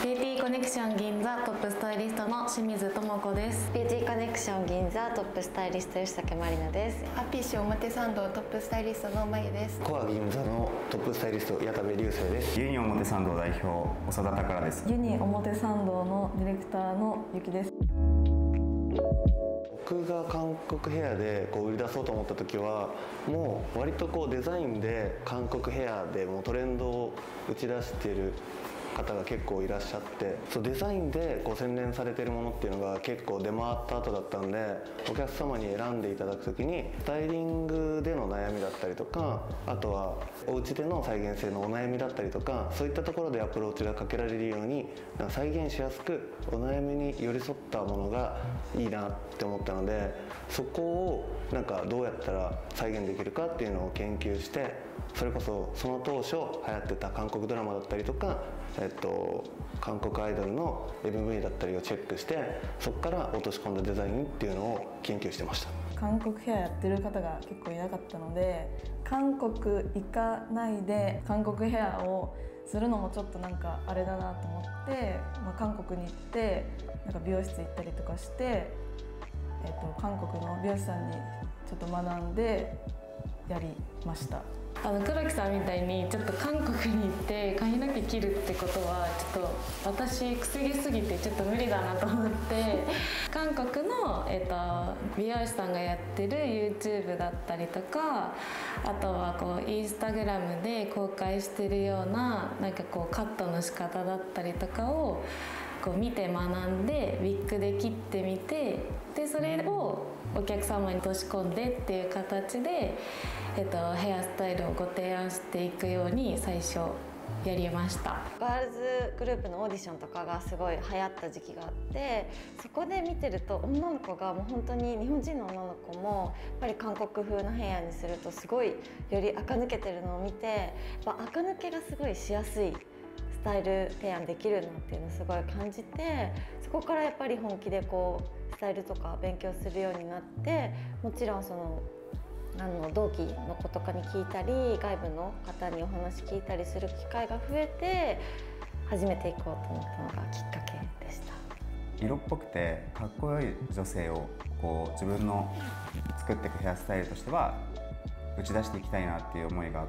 ビューティーコネクション銀座トップスタイリストの清水智子です。 ビューティーコネクション銀座トップスタイリスト吉武まりなです。 ハッピッシュ表参道トップスタイリストのまゆです。 コア銀座のトップスタイリスト矢田部流星です。 ユニ表参道代表長田宝です。 ユニ表参道のディレクターのゆきです。 僕が韓国ヘアで売り出そうと思った時はもう割とデザインで韓国ヘアでもうトレンドを打ち出してる方が結構いらっしゃって、そうデザインで洗練されてるものっていうのが結構出回った後だったんで、お客様に選んでいただく時にスタイリングでの悩みだったりとか、あとはお家での再現性のお悩みだったりとか、そういったところでアプローチがかけられるように再現しやすくお悩みに寄り添ったものがいいなって思ったので、そこをどうやったら再現できるかっていうのを研究して、それこそその当初流行ってた韓国ドラマだったりとか、韓国アイドルの MV だったりをチェックして、そこから落とし込んだデザインっていうのを研究してました。 韓国ヘアやってる方が結構いなかったので、韓国行かないで韓国ヘアをするのもちょっとあれだなと思って、韓国に行って美容室行ったりとかして、韓国の美容師さんにちょっと学んでやりました。 黒木さんみたいにちょっと韓国に行って髪の毛切るってことはちょっと私くせ毛すぎてちょっと無理だなと思って韓国の、美容師さんがやってる YouTube だったりとか、あとはインスタグラムで公開してるようなカットの仕方だったりとかを見て学んでウィッグで切ってみて、でそれをお客様に落とし込んでっていう形で、ヘアスタイルをご提案していくように最初やりました。 ガールズグループのオーディションとかがすごい流行った時期があって、そこで見てると女の子がもう本当に日本人の女の子もやっぱり韓国風のヘアにするとすごいより垢抜けてるのを見て、垢抜けがすごいしやすいスタイル提案できるなっていうのをすごい感じて、そこからやっぱり本気でスタイルとか勉強するようになって、もちろん同期の子とかに聞いたり外部の方にお話聞いたりする機会が増えて始めていこうと思ったのがきっかけでした。 色っぽくてかっこよい女性を自分の作っていくヘアスタイルとしては打ち出していきたいなっていう思いがあって、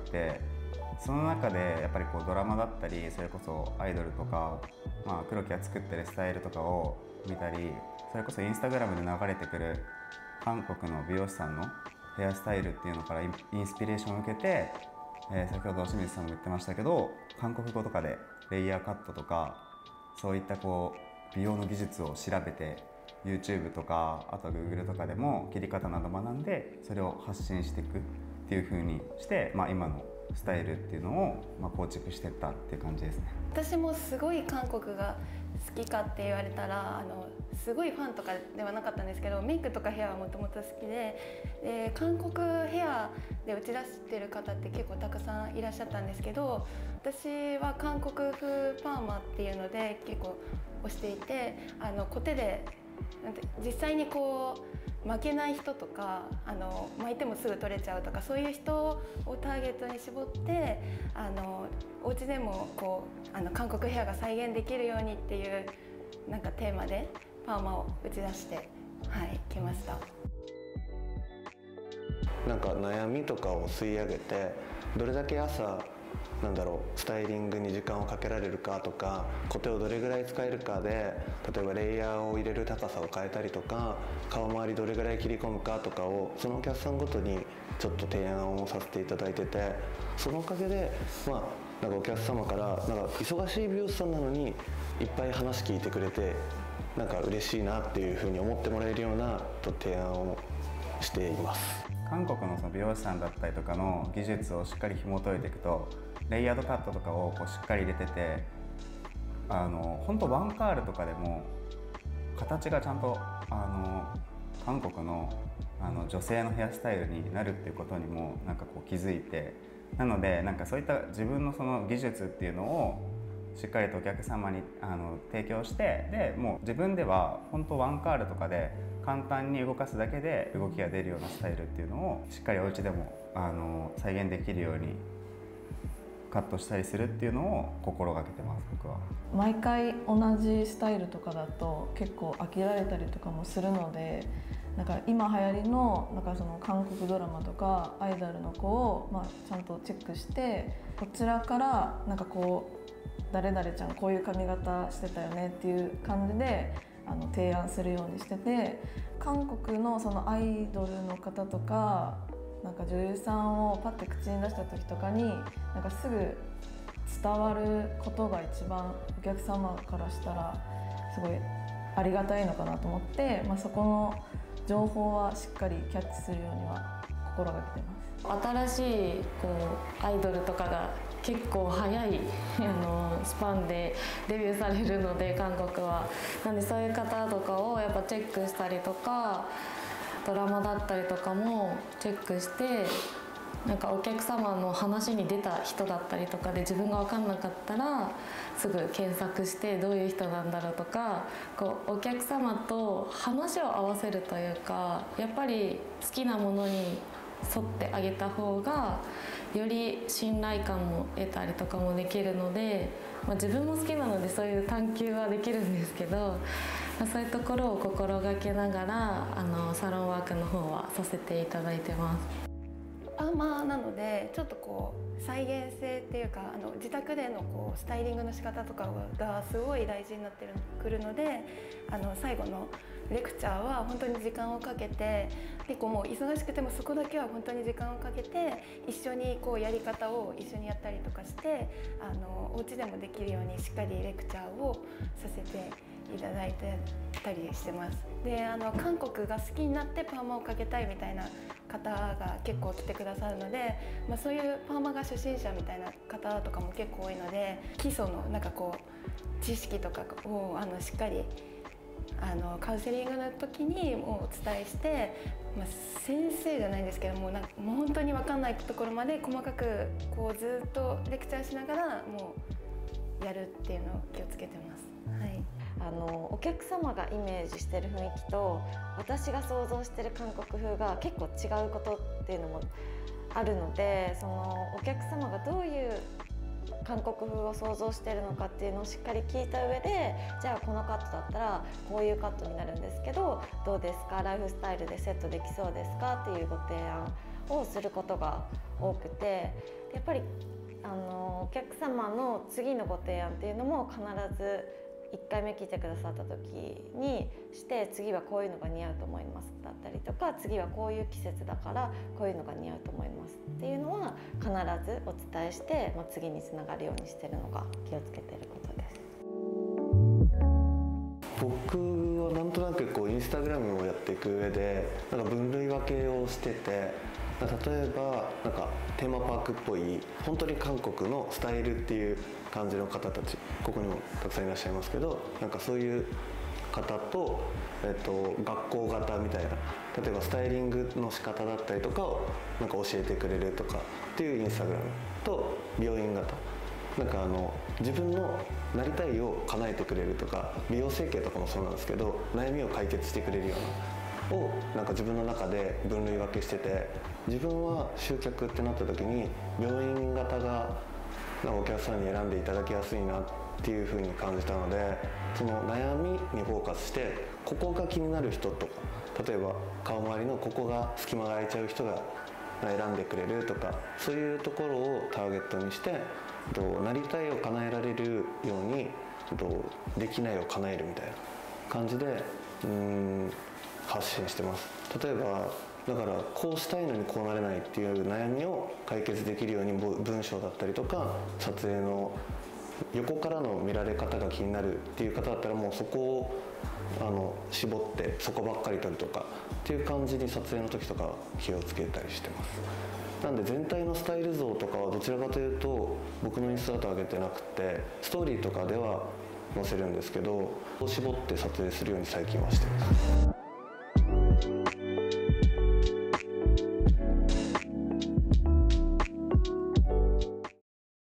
その中でやっぱりドラマだったり、それこそアイドルとか、黒木が作ってるスタイルとかを見たり、それこそインスタグラムで流れてくる韓国の美容師さんのヘアスタイルっていうのからインスピレーションを受けて、先ほど清水さんも言ってましたけど、韓国語とかでレイヤーカットとかそういった美容の技術を調べて YouTube とかあとは Google とかでも切り方など学んで、それを発信していくっていう風にして、今のスタイルっていうのを構築していったっていう感じですね。 私もすごい韓国が好きかって言われたらすごいファンとかではなかったんですけど、メイクとかヘアはもともと好きで、韓国ヘアで打ち出してる方って結構たくさんいらっしゃったんですけど、私は韓国風パーマっていうので結構推していて、コテで実際に負けない人とか巻いてもすぐ取れちゃうとか、そういう人をターゲットに絞ってお家でも韓国ヘアが再現できるようにっていうテーマでパーマを打ち出してきました。 悩みとかを吸い上げて、どれだけ朝スタイリングに時間をかけられるかとか、コテをどれぐらい使えるかで、例えばレイヤーを入れる高さを変えたりとか、顔周りどれぐらい切り込むかとかをそのお客さんごとにちょっと提案をさせていただいてて、そのおかげでお客様から忙しい美容師さんなのにいっぱい話聞いてくれて嬉しいなっていうふうに思ってもらえるような提案をしています。 韓国の美容師さんだったりとかの技術をしっかり紐解いていくと、レイヤードカットとかをしっかり入れてて、本当ワンカールとかでも形がちゃんと韓国の女性のヘアスタイルになるっていうことにも気づいて、なのでそういった自分のその技術っていうのをしっかりとお客様に提供して、でもう自分では本当ワンカールとかで簡単に動かすだけで動きが出るようなスタイルっていうのをしっかりお家でも再現できるようにカットしたりするっていうのを心がけてます、僕は。 毎回同じスタイルとかだと結構飽きられたりとかもするので、なんか今流行りのなんかその韓国ドラマとかアイドルの子をちゃんとチェックして、こちらからなんかこう誰々ちゃんこういう髪型してたよねっていう感じで提案するようにしてて、韓国のそのアイドルの方とかなんか女優さんをパッて口に出した時とかになんかすぐ伝わることが一番お客様からしたらすごいありがたいのかなと思って、そこの情報はしっかりキャッチするようには心がけてます。 新しいアイドルとかが結構早いスパンでデビューされるので、韓国は。なんでそういう方とかをやっぱチェックしたりとか、ドラマだったりとかもチェックして、なんかお客様の話に出た人だったりとかで自分が分かんなかったらすぐ検索してどういう人なんだろうとか、お客様と話を合わせるというか、やっぱり好きなものに沿ってあげた方がより信頼感も得たりとかもできるので、自分も好きなのでそういう探求はできるんですけど、そういうところを心がけながらサロンワークの方はさせていただいてます。 なのでちょっと再現性っていうか自宅でのスタイリングの仕方とかがすごい大事になってくるので、最後のレクチャーは本当に時間をかけて、結構もう忙しくてもそこだけは本当に時間をかけて一緒にやり方を一緒にやったりとかして、お家でもできるようにしっかりレクチャーをさせていただいてたりしてます。で韓国が好きになってパーマをかけたいみたいな方が結構来てくださるので、そういうパーマが初心者みたいな方とかも結構多いので、基礎の知識とかをしっかりカウンセリングの時にもうお伝えして、先生じゃないんですけどもう本当に分かんないところまで細かくずっとレクチャーしながらもうやるっていうのを気をつけてます。はい。 お客様がイメージしてる雰囲気と私が想像してる韓国風が結構違うことっていうのもあるので、そのお客様がどういう韓国風を想像してるのかっていうのをしっかり聞いた上で、じゃあこのカットだったらこういうカットになるんですけどどうですか、ライフスタイルでセットできそうですかっていうご提案をすることが多くて、やっぱりお客様の次のご提案っていうのも必ず1回目聞いてくださった時にして次はこういうのが似合うと思いますだったりとか、次はこういう季節だからこういうのが似合うと思いますっていうのは必ずお伝えして、次につながるようにしてるのが気をつけてることです。 僕はなんとなくインスタグラムをやっていく上で分類分けをしてて、例えばテーマパークっぽい本当に韓国のスタイルっていう感じの方たち、ここにもたくさんいらっしゃいますけど、そういう方と、学校型みたいな、例えばスタイリングの仕方だったりとかを教えてくれるとかっていうインスタグラムと、病院型自分のなりたいを叶えてくれるとか、美容整形とかもそうなんですけど悩みを解決してくれるようなを自分の中で分類分けしてて、自分は集客ってなった時に病院型がお客さんに選んでいただきやすいなっていうふうに感じたので、その悩みにフォーカスしてここが気になる人とか、例えば顔周りのここが隙間が空いちゃう人が選んでくれるとか、そういうところをターゲットにしてなりたいを叶えられるようにできないを叶えるみたいな感じで発信してます。例えばだからこうしたいのにこうなれないっていう悩みを解決できるように文章だったりとか、撮影の横からの見られ方が気になるっていう方だったらもうそこを絞ってそこばっかり撮るとかっていう感じに撮影の時とか気をつけたりしてます。なんで全体のスタイル像とかはどちらかというと僕のインスタだと上げてなくて、ストーリーとかでは載せるんですけど、絞って撮影するように最近はしてます。